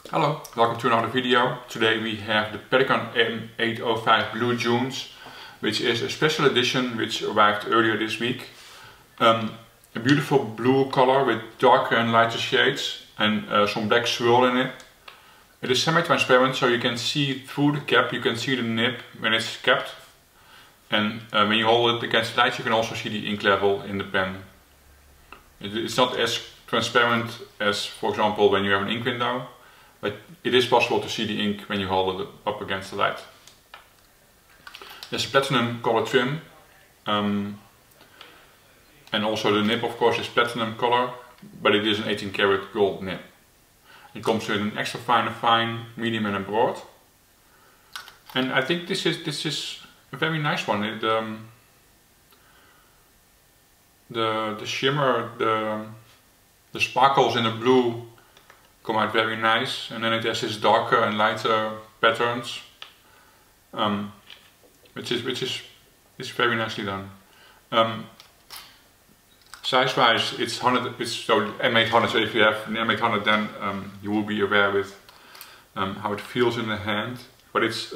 Hello, welcome to another video. Today we have the Pelikan M805 Blue Dunes, which is a special edition which arrived earlier this week. A beautiful blue color with darker and lighter shades and some black swirl in it. It is semi-transparent, so you can see through the cap, you can see the nib when it's capped. And when you hold it against the light, you can also see the ink level in the pen. It's not as transparent as, for example, when you have an ink window, but it is possible to see the ink when you hold it up against the light. There's a platinum color trim, and also the nib, of course, is platinum color, but it is an 18 karat gold nib. It comes with an extra fine, medium and a broad. And I think this is a very nice one. The shimmer, the sparkles in the blue come out very nice, and then it has this darker and lighter patterns, which is very nicely done. Size-wise, it's so M800. So if you have an M800, then you will be aware with how it feels in the hand. But it's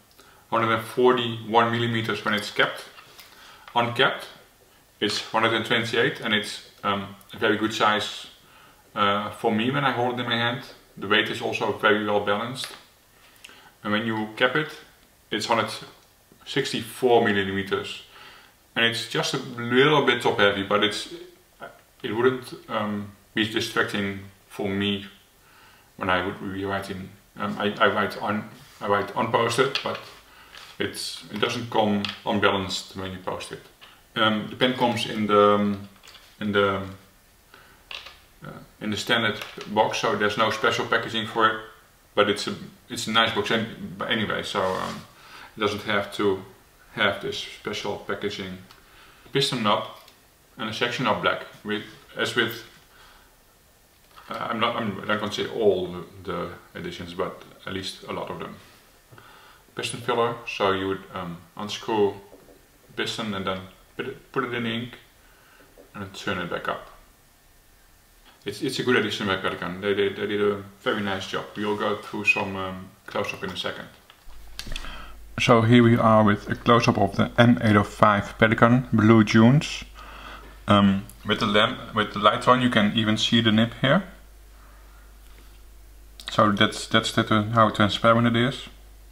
141 millimeters when it's capped. Uncapped, it's 128, and it's a very good size for me when I hold it in my hand. The weight is also very well balanced. And when you cap it, it's 164 millimeters. And it's just a little bit top heavy, but it wouldn't be distracting for me when I would be writing. I write unposted, but it doesn't come unbalanced when you post it. The pen comes in the standard box, so there's no special packaging for it. But it's a nice box anyway, so it doesn't have to have this special packaging. Piston knob and a section knob black. I'm not going to say all the editions, but at least a lot of them. Piston filler, so you would unscrew the piston and then put it in the ink and then turn it back up. It's a good edition by Pelikan. They did a very nice job. We'll go through some close-up in a second. So here we are with a close-up of the M805 Pelikan Blue Dunes. With the light on, you can even see the nib here. So that's how transparent it is.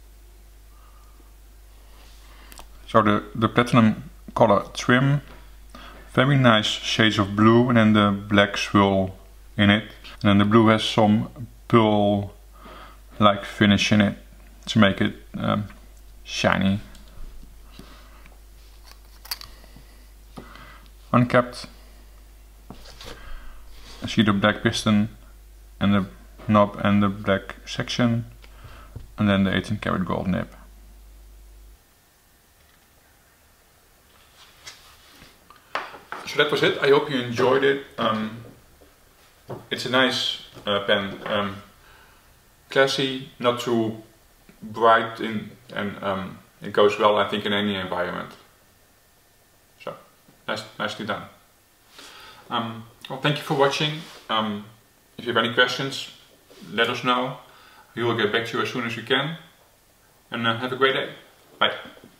So the platinum color trim, very nice shades of blue, and then the black swirl in it. And then the blue has some pearl-like finish in it to make it shiny. Uncapped, I see the black piston and the knob and the black section, and then the 18 karat gold nib. So that was it. I hope you enjoyed it. It's a nice pen, classy, not too bright, and it goes well, I think, in any environment. So nicely done. Well, thank you for watching. If you have any questions, let us know. We will get back to you as soon as we can. And have a great day. Bye.